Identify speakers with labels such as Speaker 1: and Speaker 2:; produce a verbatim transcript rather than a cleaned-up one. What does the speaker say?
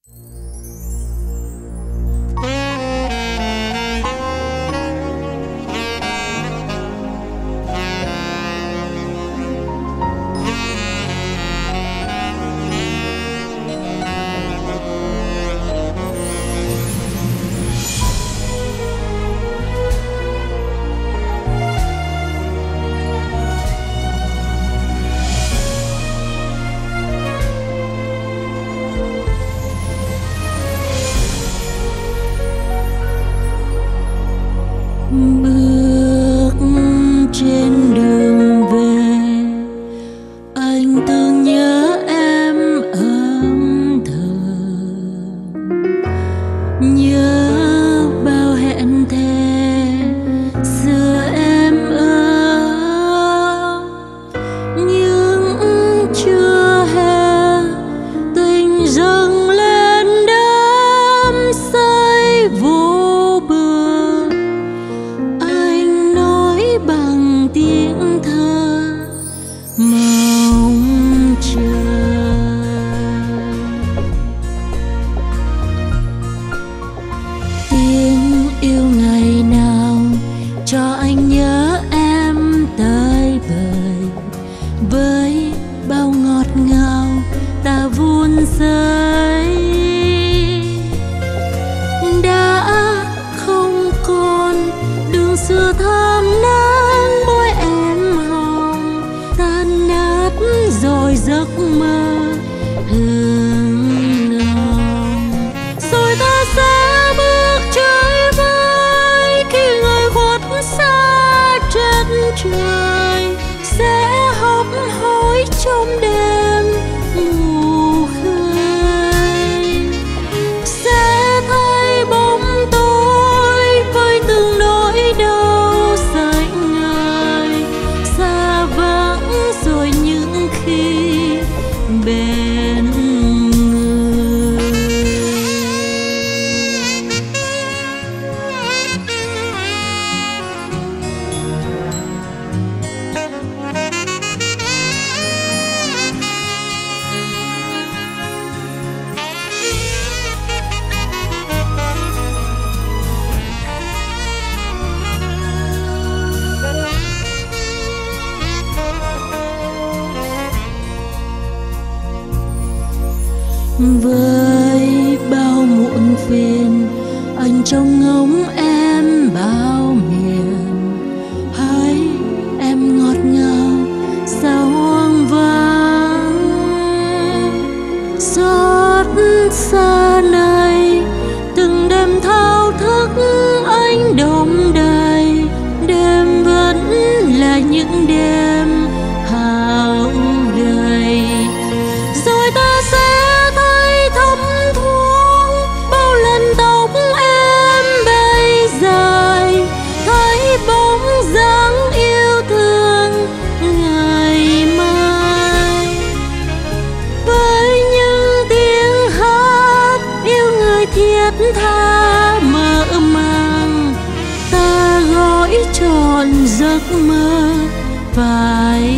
Speaker 1: Bước trên đường về, anh từng nhớ em âm thầm, nhớ bao hẹn thề xưa em ơi, nhưng chưa hề tình dâng lên đắm say vô bờ. Bằng tiếng thơ mong chờ, tiếng yêu ngày nào cho anh nhớ em tới bời, với bao ngọt ngào ta vun xây. Đã không còn đường xưa thơm nắng môi em hồng, tan nát rồi giấc mơ hương nồng. Rồi ta sẽ bước chơi vơi khi người khuất xa chân trời, sẽ hấp hối trong đêm mù khơi, sẽ thấy bóng tối với từng nỗi đau sợi ngời, xa vắng rồi những khi bên người. Với bao muộn phiền, anh trông ngóng em bao miền, hỡi em ngọt ngào sao hoang vắng. Xót xa này từng đêm thao thức anh đong đầy, đêm vẫn là những đêm hao gầy. Rồi ta sẽ thấm thoáng bao lần tóc em bay dài, thấy bóng dáng yêu thương ngày mai. Với những tiếng hát yêu người thiết tha mơ màng, ta gói trọn giấc mơ phải